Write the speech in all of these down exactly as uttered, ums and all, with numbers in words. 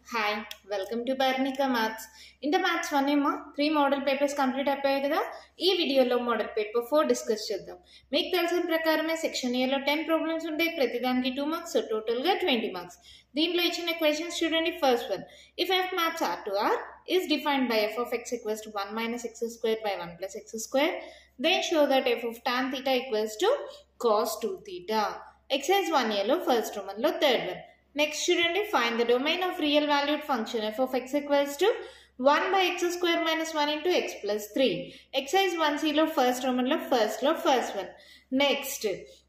Hi, welcome to Bharnika Maths. In the Maths one ఏమో three model papers complete అయిపోయాయి కదా. ఈ వీడియోలో మోడల్ పేపర్ four డిస్కస్ చేద్దాం. మీకు తెలిసిన ప్రకారమే సెక్షన్ ఏ లో ten ప్రాబ్లమ్స్ ఉంటాయి. ప్రతిదానికి two మార్క్స్, సో టోటల్ గా twenty మార్క్స్. దీంట్లో ఇచ్చిన క్వశ్చన్స్ చూడండి. First one, if f maps R to R is defined by f of x equals to one minus x squared by one plus x squared, then show that f of tan theta equals to cos two theta. Exercise one A లో first Roman లో third one. Next చూడండి, find the domain of real valued function f of x equals to one by x square minus one into x plus three. Exercise one C లో first roman లో first లో first one. Next,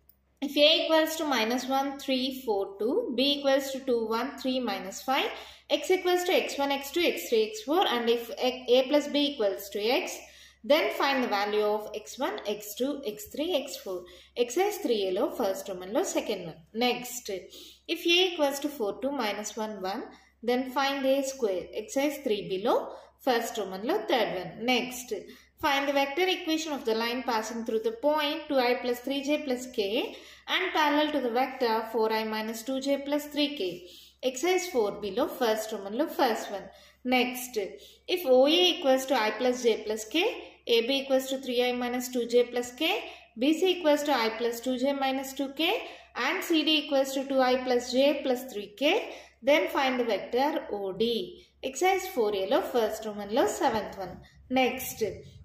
if a equals to minus one, three, four, two, b equals to two, one, three, minus five, x equals to x one, x two, x three, x four, and if a plus b equals to x, then find the value of x one, x two, x three, x four. Exercise three A lo first roman lo second one. Next, if a equals to four, two, minus one, one, then find a square. Exercise three B lo first roman lo third one. Next, find the vector equation of the line passing through the point two i plus three j plus k and parallel to the vector four i minus two j plus three k. Exercise four B lo first roman lo first one. Next, if O A equals to I plus j plus k, A B equals to three i minus two j plus k, B C equals to I plus two j minus two k, and C D equals to two i plus j plus three k, then find the vector O D. Exercise four A lo first roman lo seventh one. Next,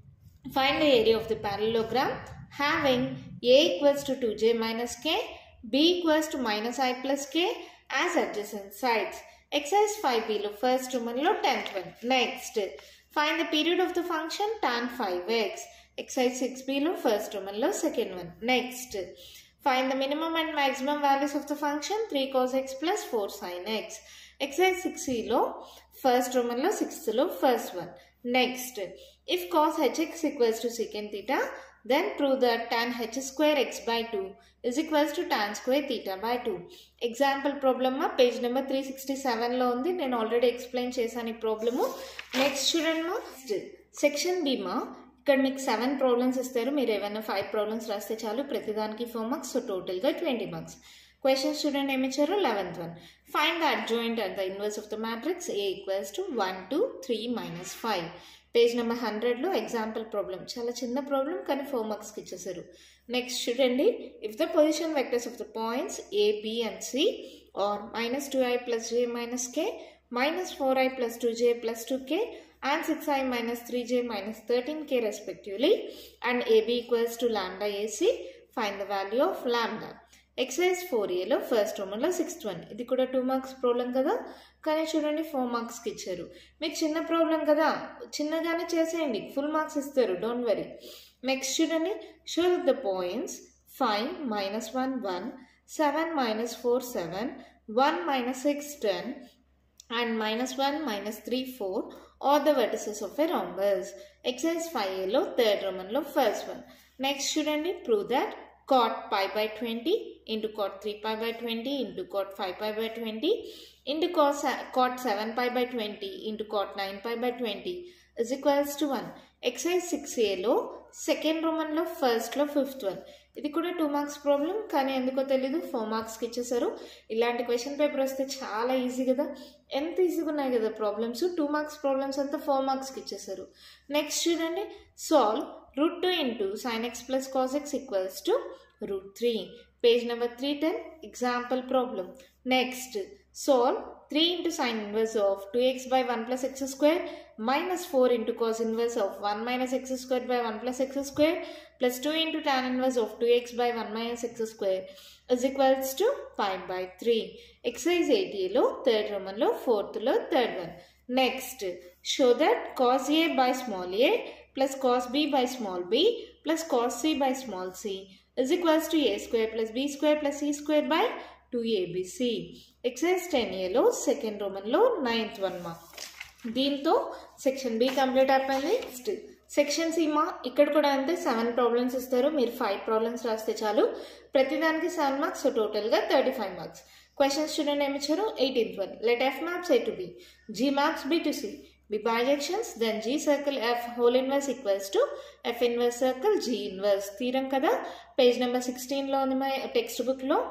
find the area of the parallelogram having A equals to two j minus k, B equals to minus I plus k as adjacent sides. Exercise five B lo first roman lo tenth one. Next, find the period of the function tan five x. Exercise six B lo first roman lo second one. Next, find the minimum and maximum values of the function three cos x plus four sin x. Exercise six C lo first roman lo sixth lo first one. Next, if cos hx equals to secant theta, then prove that tan h square x by two is equals to tan square theta by two. Example problem ma page number three sixty-seven lo undi. Nenu already explain chesanu ee problem. Next student ma section B ma ఇక్కడ మీకు seven problems ఇస్తారు. మీరు ఏమైనా five problems రాస్తే చాలు. ప్రతిదానికి four marks, so టోటల్గా twenty marks. Question student ఏమి ఇచ్చారు? Eleventh one, find the adjoint and the inverse of the matrix A equals to one two three minus five. Page number హండ్రెడ్లో ఎగ్జాంపుల్ ప్రాబ్లం. చాలా చిన్న problem కానీ four మార్క్స్కి ఇచ్చేసారు. Next చూడండి, if the position vectors of the points A B and C are minus two i plus j minus k, minus four i plus two j plus two k, and six i minus three j minus thirteen k respectively, and A B equals to lambda A C, find the value of lambda. Exercise four A లో first Roman లో sixth one. ఇది కూడా two marks problem కదా, కానీ చూడండి four మార్క్స్కి ఇచ్చారు. మీకు చిన్న ప్రాబ్లం కదా, చిన్నగానే చేసేయండి, ఫుల్ మార్క్స్ ఇస్తారు, డోంట్ వరీ. నెక్స్ట్ చూడండి, show the points five minus one one, seven minus four seven, one minus six ten, and minus one, minus three, four or the vertices of a rhombus. Exercise five A lo third roman lo first one. Next చూడండి, prove that cot pi by twenty into cot three pi by twenty into cot five pi by twenty into cos cot seven pi by twenty into cot nine pi by twenty is equals to one. Exercise six A లో second Roman లో first లో fifth one. ఇది కూడా two marks problem, కానీ ఎందుకో తెలీదు four మార్క్స్కి ఇచ్చేసారు. ఇలాంటి క్వశ్చన్ పేపర్ వస్తే చాలా ఈజీ కదా, ఎంత ఈజీగా ఉన్నాయి కదా ప్రాబ్లమ్స్. టూ మార్క్స్ ప్రాబ్లమ్స్ అంతా ఫోర్ మార్క్స్కి ఇచ్చేసారు. నెక్స్ట్ చూడండి, solve root two into sin x plus cos x equals to root three. Page number three ten example problem. Next, solve three into sin inverse of two x by one plus x square minus four into cos inverse of one minus x square by one plus x square plus two into tan inverse of two x by one minus x square is equals to pi by three. Exercise eight A lo third roman lo fourth lo third one. Next, show that cos A by small a plus cos B by small b plus cos C by small c is equals to a square plus b square plus c square by two A B C. Exercise ten A లో second Roman లో ninth one మా. దీంతో section B complete అయిపోయింది. Section C మా ఇక్కడ కూడా అంతే, seven problems ఇస్తారు. మీరు ఫైవ్ ప్రాబ్లమ్స్ రాస్తే చాలు. ప్రతిదానికి సెవెన్ మార్క్స్, సో టోటల్గా థర్టీ ఫైవ్ మార్క్స్. క్వశ్చన్స్ చూడండి ఏమి ఇచ్చారు? Eighteenth one, let f maps A to B, g maps B to C, B bijections, then G circle F whole inverse equals to F inverse circle G inverse. తీరం కదా, page number sixteen లో ఉంది మా text book లో.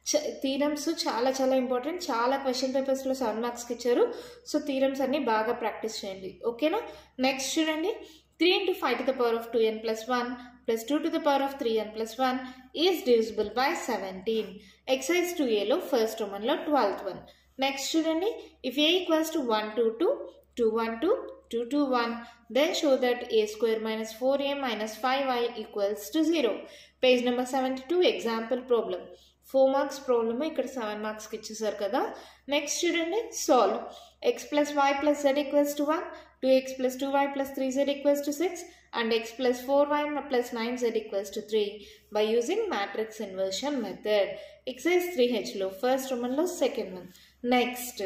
Theorems చాలా చాలా important. చాలా question పేపర్స్లో సెవెన్ మార్క్స్కి ఇచ్చారు. సో థీరమ్స్ అన్ని బాగా ప్రాక్టీస్ చేయండి, ఓకేనా. నెక్స్ట్ చూడండి, three into five to the power of two n plus one plus two to the power of three n plus one is divisible by seventeen. Exercise two ఏలో first రోమన్లో twelfth one. Next చూడండి, if A equals to one two two two one two two two one, then show that a square minus four a minus five y equals to zero. Page number seventy-two, example problem. four marks problem ఇక్కడ seven marks కి ఇచ్చేసారు కదా. Next చూడండి, solve x plus y plus z equals to one, two x plus two y plus three z equals to six and x plus four y plus nine z equals to three by using matrix inversion method. Exercise three H లో first Roman లో second one. Next,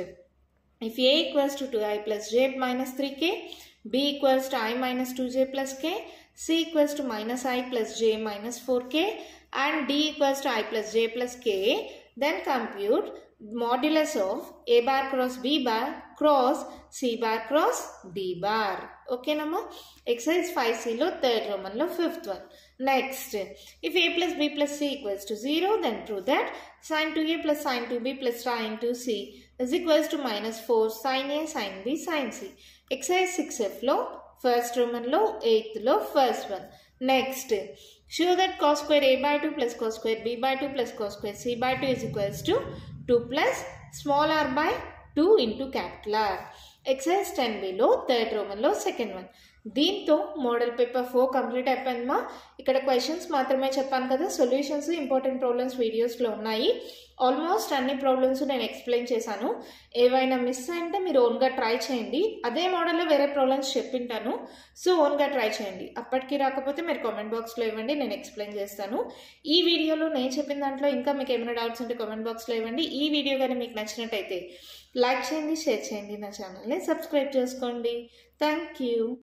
if a equals to two i plus j minus three k, b equals to i minus two j plus k, c equals to minus i plus j minus four k and d equals to i plus j plus k, then compute modulus of a bar cross b bar cross c bar cross d bar. Okay nama. Exercise five C lo third Roman lo fifth one. Next, if a plus b plus c equals to zero, then prove that sin two a plus sin two b plus sin two c is equals to minus four sin a sin b sin c. Exercise six F lo first Roman lo eighth lo first one. Next, show that cos square a by two plus cos square b by two plus cos square c by two is equals to two plus small r by two into capital R. Exercise ten B లో third Roman లో second one. దీంతో model paper four complete అయిపోయిందమ్మా. ఇక్కడ questions మాత్రమే చెప్పాను కదా, solutions important problems వీడియోస్లో ఉన్నాయి. ఆల్మోస్ట్ అన్ని ప్రాబ్లమ్స్ నేను ఎక్స్ప్లెయిన్ చేశాను. ఏవైనా మిస్ అంటే మీరు ఓన్గా ట్రై చేయండి. అదే మోడల్లో వేరే ప్రాబ్లమ్స్ చెప్పింటాను, సో ఓన్గా ట్రై చేయండి. అప్పటికి రాకపోతే మీరు కామెంట్ బాక్స్లో ఇవ్వండి, నేను ఎక్స్ప్లెయిన్ చేస్తాను. ఈ వీడియోలో నేను చెప్పిన దాంట్లో ఇంకా మీకు ఏమైనా డౌట్స్ ఉంటే కామెంట్ బాక్స్లో ఇవ్వండి. ఈ వీడియో కానీ మీకు నచ్చినట్టయితే లైక్ చేయండి, షేర్ చేయండి, నా ఛానల్ని సబ్స్క్రైబ్ చేసుకోండి. Thank you.